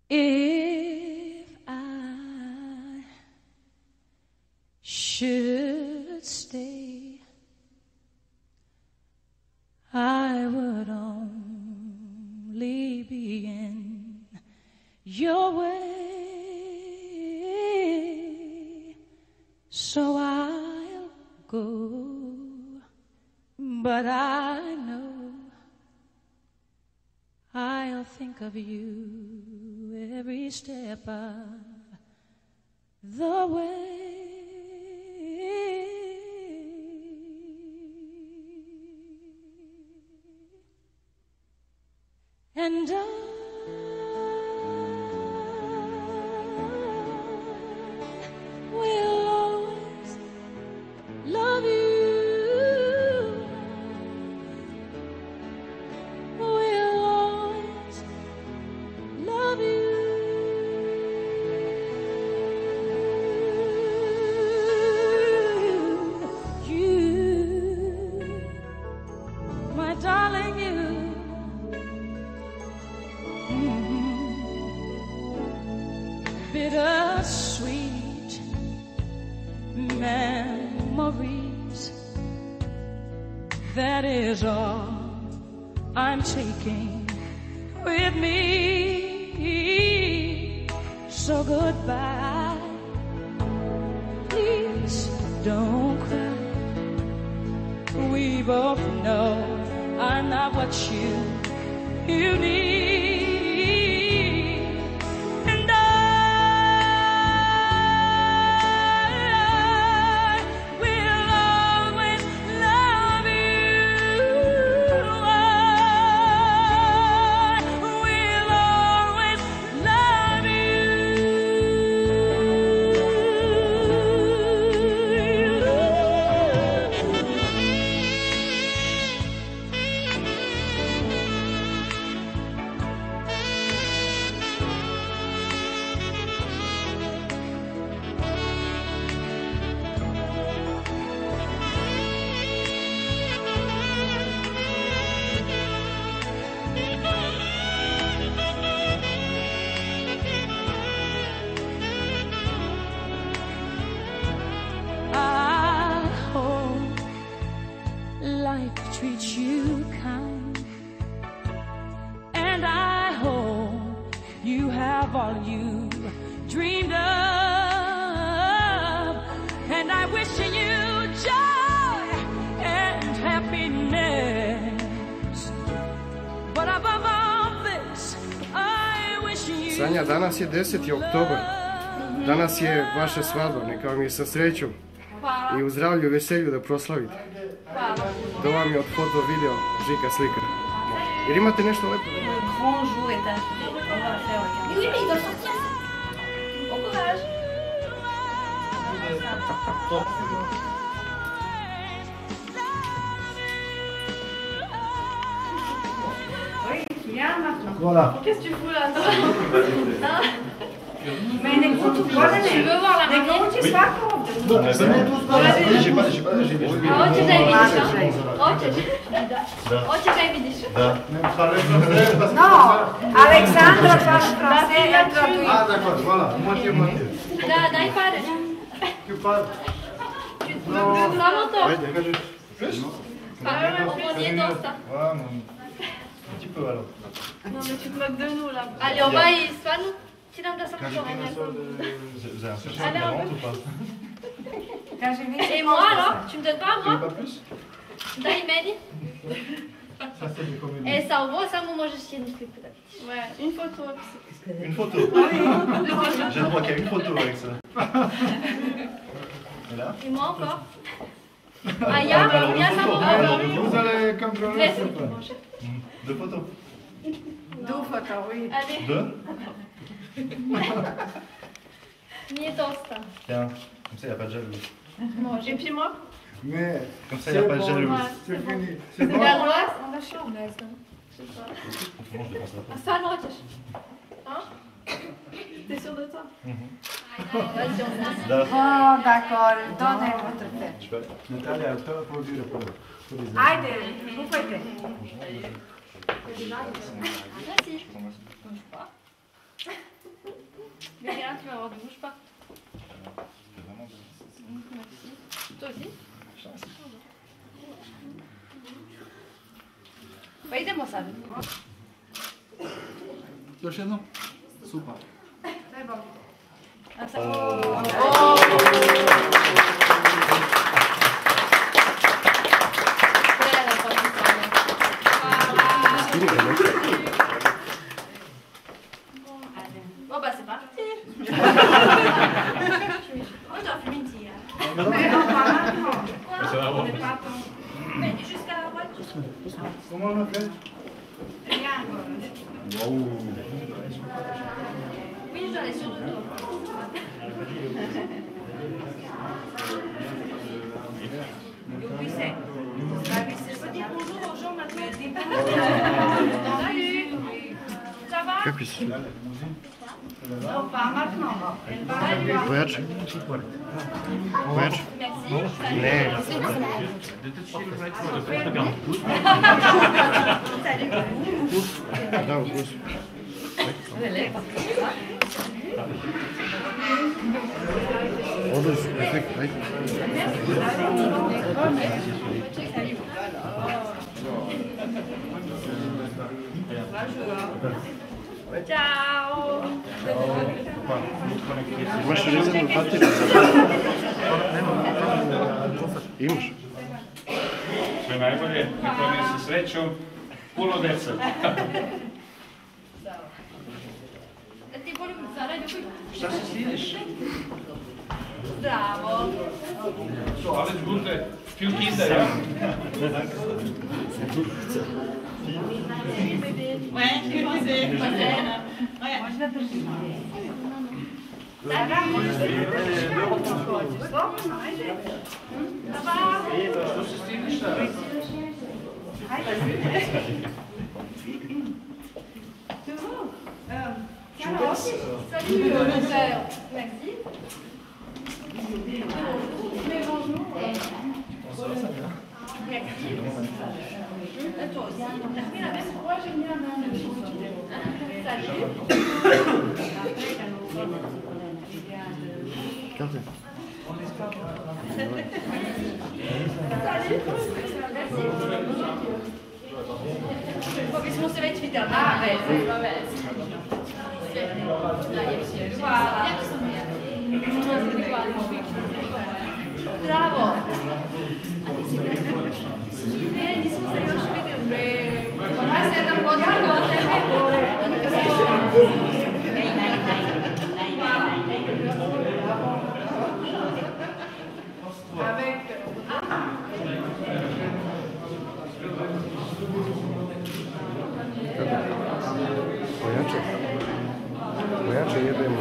If I should stay, I would only be in your way, so I'll go, but I know I'll think of you every step of the way. And I will always love you. Will always love you. My darling, you. Bittersweet memories, that is all I'm taking with me. So goodbye, please don't cry. We both know I'm not what you need. And I will always love you. I will always love life treats you kind, and I hope you have all you dreamed of, and I wish you joy and happiness, but above all this I wish you. Sanja, danas je 10. oktobar, danas je vaša svadba, neka vam je sa srećom i u zdravlju i veselju da proslavite. Da vam je od foto, video, Žika slika. Jer imate nešto lepo? Grand jour est arrivé. On va faire. Oui, mais il doit sortir. Bon courage. Oui, viens maintenant. Voilà. Qu'est-ce que tu fous là? Mais ne compte pas. Tu veux voir la mamie? Ne compte pas. Hoćeš da je vidiš? No, Aleksandra parle français et elle traduit. Ah d'accord, voilà, moitié. Da, daj pare. Tu parles? Samo to. Ajde, kaži. Pa, ovo nije dosta. Un petit peu alors. Non, mais tu te moques de nous là. Allez, on va y stvarno ti dam da sam to. Allez, on peut. Et moi alors? Tu me donnes pas à moi? Pas plus? Daj meni. Ça c'est du comédie. E, sa ovo samo možeš jednu sliku da vidiš. Ouais, une photo. Une photo. J'ai le droit qu'il y a une photo avec ça. Et là? Et moi encore. Ah, ya samo ovo. Vous allez contrôler ça. Deux photos. Deux photos, oui. Allez. Deux? Nije dosta. Tiens, comme ça il n'y a pas de jaloux. Et puis moi? Mais comme ça il n'y a pas de jaloux. C'est fini. C'est bon. La droite? Onda što? Ne znam. Autrement je dépense la A stvarno hoćeš? Hein? T'es sûr de toi? Vas-y, on se Là. Oh, d'accord. Donnez votre tête. Je peux. Natalia, to pođi da pođe. Ajde, kupajte. Vas-y. Viens, tu vas voir, bouge pas. Merci. Toi aussi? Pa idemo sad. Još jedno? Super. A sad... Prelepo ti stane. Bon bah c'est parti. Oh t'as fait une tire. Mais jusqu'à la voiture. Comment on a fait? Oui, je dois aller sur le dos. Oui, c'est. Je peux dire bonjour aux gens maintenant. Salut. Ça va? Kakvi si? Non, pas maintenant. Pojače? Pojače? Merci. Ne. Da, ukus. Odlično, perfekt, ajde. Ciao. Imaš rezervnu bateriju? Imaš? Sve najbolje, neka se srećom, puno deca. Ti volim sada ljubi. Šta se stidiš? Zdravo. Alles Gute, viel Kinder, ja? Možda držimo. Što se stidiš sada? Salut mon père. Merci. Mais bonjour. Merci. À toi aussi. Merci la même. Moi j'aime bien la main. Salut. Karte. Salut. Merci. Bo bismo se već vidjeli. A, već. Hvala. Bravo. Ne, nismo se još vidjeli. Ja 7 godina od tebe. Pojače? Pojače jedemo.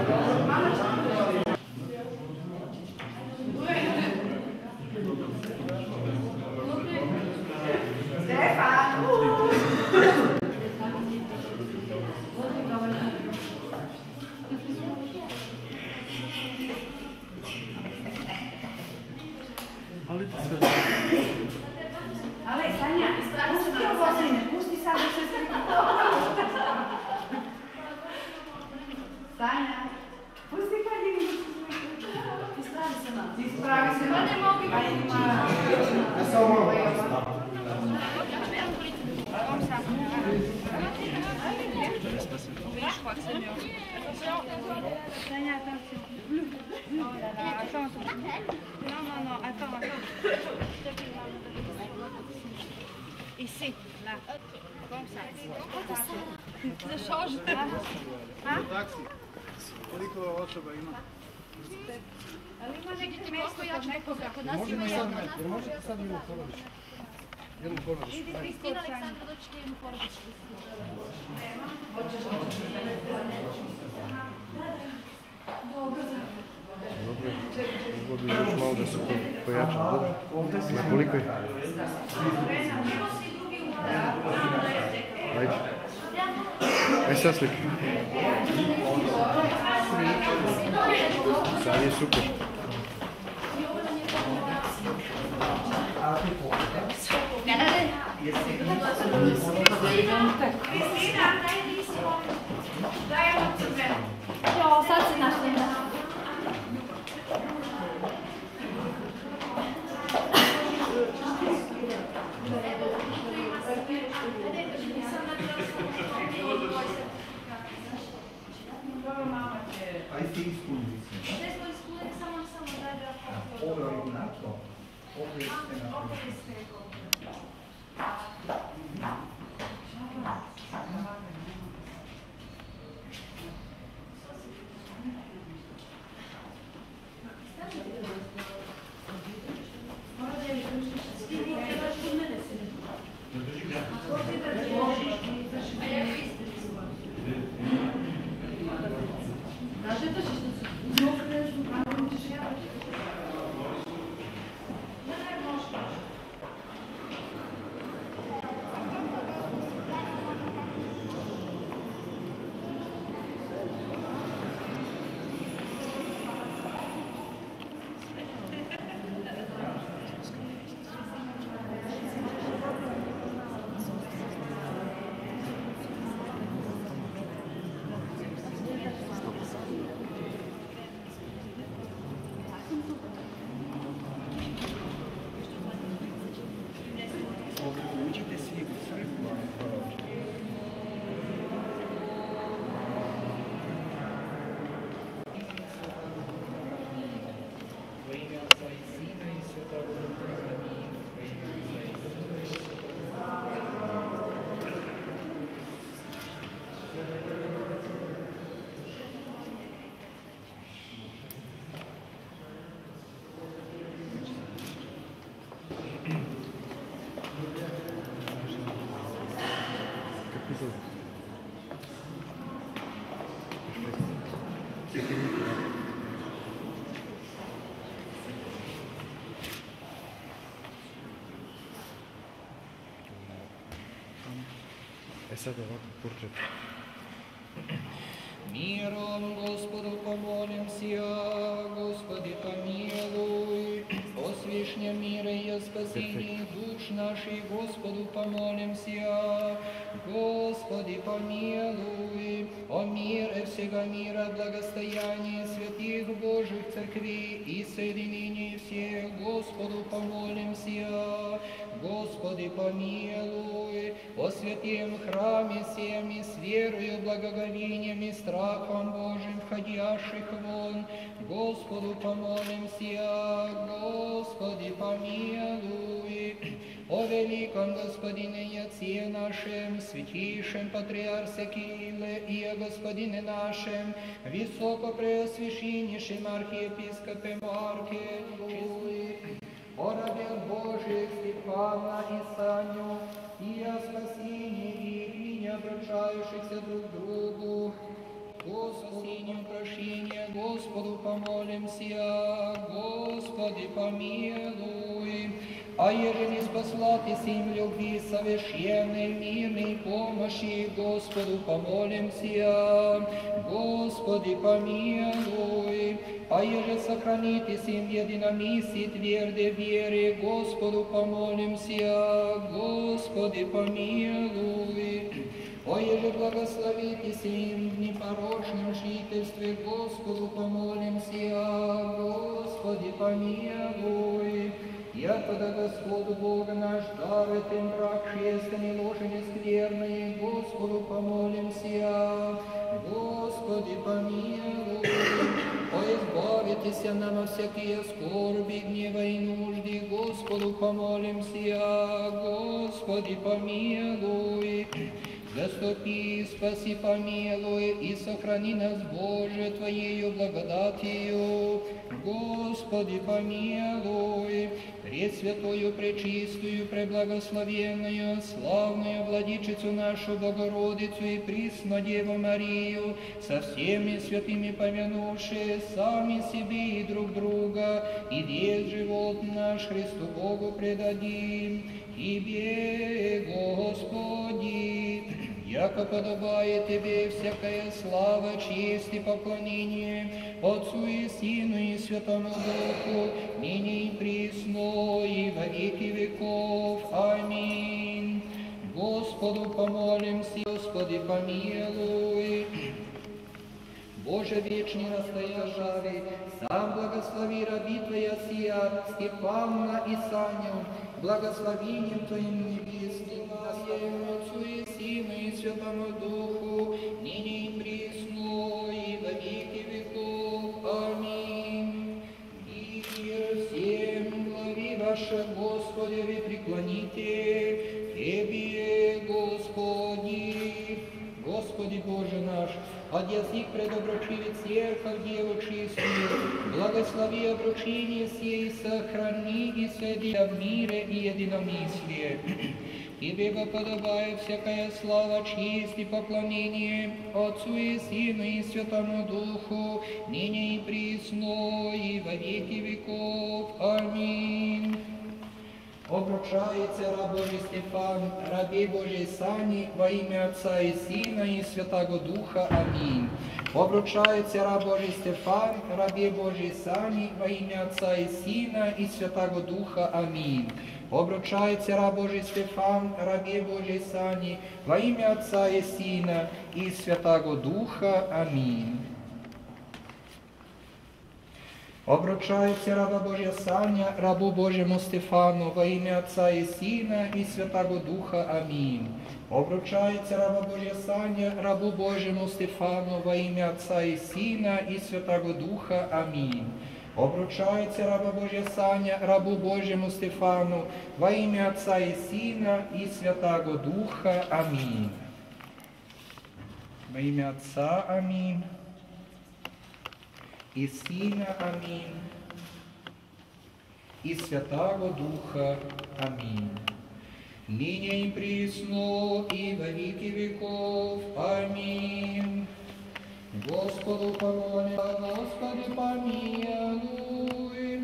Ale Sanja, pusti ovo Sanja, pusti sad da se Sanja, pusti kad je ispravi se na ne mogu. Ja samo malo. Sanja, attention. Oh là là, attends. Non, non, non, attends. Ici, là. Comme ça. Je change là. Hein? Koliko osoba ima? Ali može biti mjesto ja ću nekoga. Kod nas Možemo ima sad, jedno. jer možete sad jednu porodicu? Jednu porodicu. Idi Kristina Aleksandra doći jednu porodicu. Dobro, mogu bi još malo da se pojačam, dobro? Na koliko je? Ajde. Aj sad slika. Sad je super. Ja, sad ti ispuniti se. Sve smo ispunili, samo da je Ovo je na to. Opet ste na to. Uđite svi u crkvu, ali hvala. U ime Otca i Sina i Svetoga Duha, amin. U ime Otca i Sina i Svetoga Sad ovako portret. Миром Господу помолимся, Господи помилуй, о свишнем мире и о спасении душ наших, Господу помолимся, Господи помилуй, о мире всего мира, благостоянии святых Божьих церквей и соединении всех, Господу помолимся, Господи помилуй, о святем храме всем и с верою, благоговением и страхом Божьим входящих вон, Господу помолимся, Господи помилуй, о великом Господине и Отце нашем, святейшем Патриарсе Кирилле и о Господине нашем, высокопреосвященнейшем архиепископе Марке, о рабе Божьих Степана и Саню, и о спасении их и не обращающихся друг к другу, о спасению прощения, Господу помолимся, Господи помилуй. А ежели спаслатись им любви совершенной, мирной помощи, Господу помолимся, Господи помилуй. А еже сохранитесь им в единомыслии твердой вере, Господу помолимся, Господи помилуй. О еже благословитесь им в непорочном жительстве, Господу помолимся, Господи помилуй. Якогда Господу Бога наш дарует им брак честный, ложи нескверные, Господу помолимся, Господи помилуй. О избавитесь нам от всякие скорби, гнева и нужды, Господу помолимся, Господи помилуй. Заступи, спаси, помилуй и сохрани нас, Боже, Твоею благодатью, Господи помилуй. Пресвятую, пречистую, преблагословенную, славную Владычицу нашу Богородицу и Пресну Деву Марию, со всеми святыми помянувши сами себе и друг друга, и весь живот наш Христу Богу предадим. Тебе, Господи, яко подобает Тебе всякая слава, честь и поклонение Отцу и Сыну и Святому Духу, ныне и присно, и во веки веков. Аминь. Господу помолимся, Господи помилуй. Боже вечный настоящий, сам благослови раби Твоя сия, Степана и Саню, благословением Твоим небесным, Отцу и Сыну и Святому Духу, ныне и присно, и во веки веков. наш, от язык предобручивит церковь Деву чистую, благослови обручение сей, сохрани и сведи в мире и единомыслие. Тебе подобает всякая слава, честь и поклонение Отцу и Сыну и Святому Духу, ныне и присно, и во веки веков. Аминь. Обручается раб Божий Стефан, рабе Божьей Сани, во имя Отца и Сына и Святого Духа. Аминь. Обручается раб Божий Стефан, рабе Божьей Сани, во имя Отца и Сына и Святого Духа. Аминь. Обручается раб Божий Стефан, рабе Божьей Сани, во имя Отца и Сына и Святого Духа. Аминь. Обручается раба Божья Саня, рабу Божьему Стефану, во имя Отца и Сына и Святого Духа. Аминь. Обручается раба Божья Саня, рабу Божьему Стефану, во имя Отца и Сына и Святого Духа. Аминь. Обручается раба Божья Саня, рабу Божьему Стефану, во имя Отца и Сына и Святого Духа. Аминь. Во имя Отца. Аминь. И Сына. Аминь. И Святого Духа. Аминь. Ныне и присно, и во веки веков. Аминь. Господу помоли, Господи помилуй.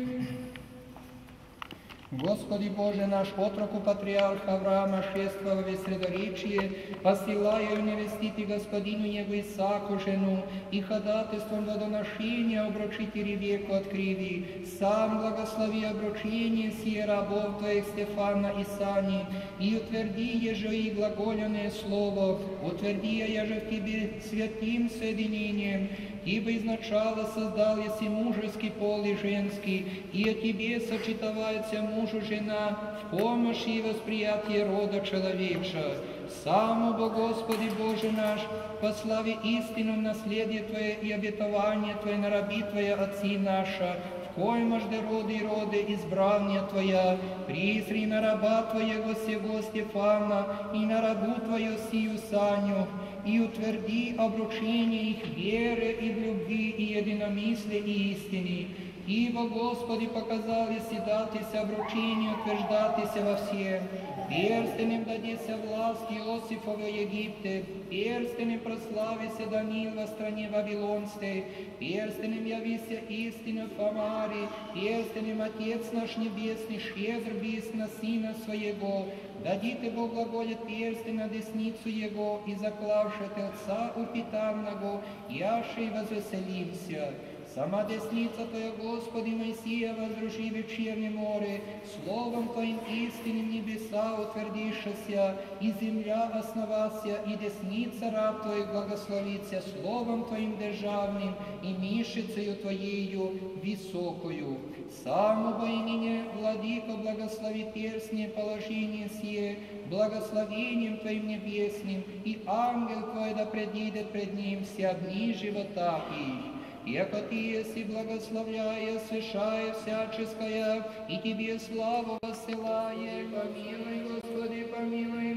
Господи Боже наш, отроку патриарха Авраама, шествовал в средоречие, посылая невестите Господину его Исааку жену, и ходатайством водоношения обручите Ревеку от криви. Сам благослови обручение сие рабов Твоих Стефана и Сани, и утверди еже и глаголенное слово, утверди еже в Тебе святым соединением, ибо изначало создал еси мужеский пол и женский, и о Тебе сочетовается мужу жена в помощь и восприятие рода человеча. Самого Господи Боже наш, по славе истину наследие Твое и обетование Твое на раби Твоя отцы наша, в коем ажде роды и роды избрания Твоя, присри на раба Твоего сего Стефана и на рабу Твою сию Саню, и утверди обручение их веры и в любви и единомыслии и истине. Ибо, Господи, показали седатися обручение, утверждатися во всем. Перстенем дадися власть Иосифова Египте, перстенем прославися Даниил во стране Вавилонской, перстенем явися истину Фомари, перстенем Отец наш Небесный щедр бис на Сына Своего. Дадите Бог глаголет перстень на десницу Его, и заклавши Телца упитанного, яше и возвеселимся. Сама десница Твоя, Господи, Моисея, возруши вечернее море, Словом Твоим истинным небеса утвердишься, и земля основася, и десница раб Твоих благословится Словом Твоим державным, и мишицею Твоею высокою. Самого имени, Владыко, благослови перстне положение сие, благословением Твоим небесным, и ангел Твой да предидет пред ним все дни живота их. Яко Ты еси благословляя, свешая всяческое, и Тебе славу воссылая. Помилуй, Господи, помилуй,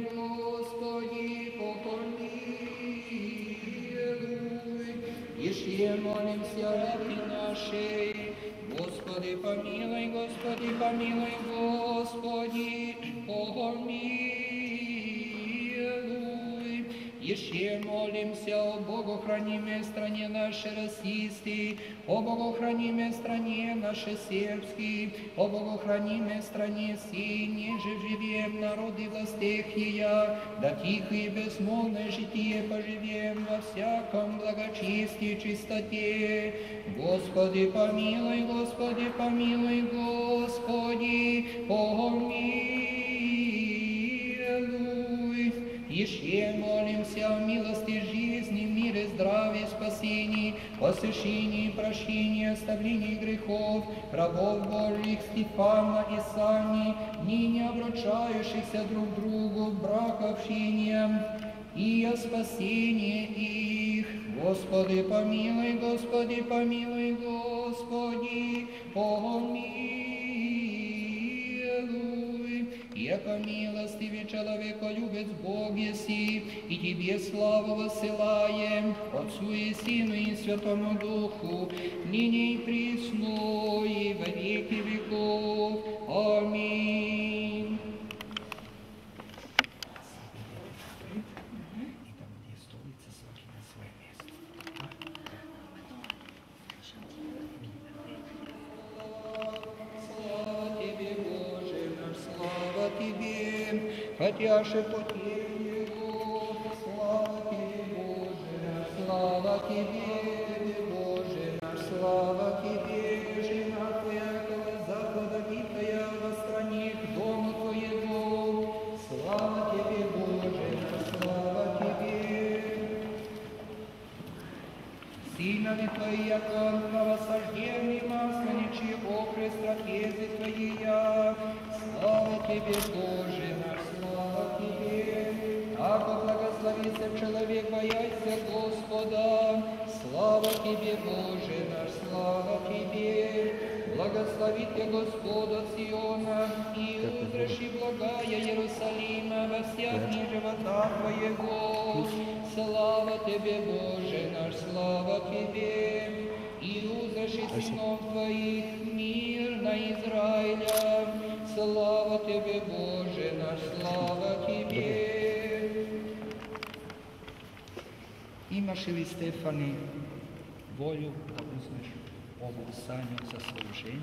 Господи, помилуй. Еще молимся раби нашей. Господи, помилуй, Господи, помилуй, Господи, помилуй. Еще молимся о богохранимой стране нашей российской, о богохранимой стране нашей сербской, о богохранимой стране сей, ниже живем народы властях ея, да тихо и безмолвное житие поживем во всяком благочестии и чистоте. Господи, помилуй, Господи, помилуй, Господи, помилуй. Еще молимся о милости жизни, мире, здравии, спасении, посвящении, прощении, оставлении грехов, рабов Божьих Стефана и Сани, ныне обручающихся друг другу в брак общением, и о спасении их. Господи, помилуй, Господи, помилуй, Господи, помилуй. яко милостивый человеколюбец Бог еси, и Тебе славу воссылаем, Отцу и Сыну и Святому Духу, ныне и присно, и во веки веков. Аминь. Хотяше потери Его, слава Тебе, Боже наш, слава Тебе, Боже наш, слава Тебе, жена Твоя, Запада Витая, во стране к дому Твоего, слава Тебе, Боже наш, слава Тебе. Сынови Твои, яко новосожденный масленичий окрест трапезы Твоя, слава Тебе, Боже наш, слава Тебе. Ако благословится человек, бояйся Господа, слава Тебе, Боже наш, слава Тебе. Благословите Господь от Сиона, и узраши благая Иерусалима во всех дни живота Твоего. Слава Тебе, Боже наш, слава Тебе. И узраши сынов Твоих мир на Израиля. Слава Тебе, Боже наш, слава Тебе. Имаш ли, Стефани, волю да uzmeš ovu sanju za služenje?